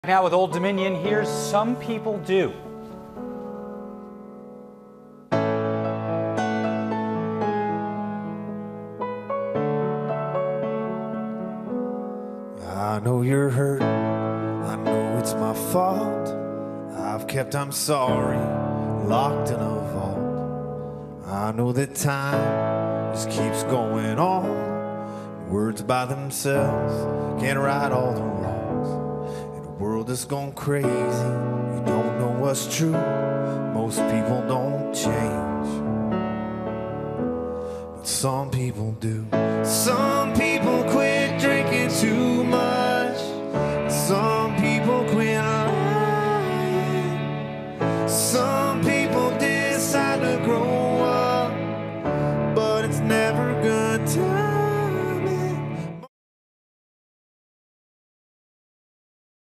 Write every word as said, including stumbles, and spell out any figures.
Now with Old Dominion, here's Some People Do. I know you're hurt, I know it's my fault. I've kept I'm sorry locked in a vault. I know that time just keeps going on. Words by themselves can't right all the wrongs. And the world is gone crazy, you don't know what's true. Most people don't change, but some people do. Some people quit drinking too much.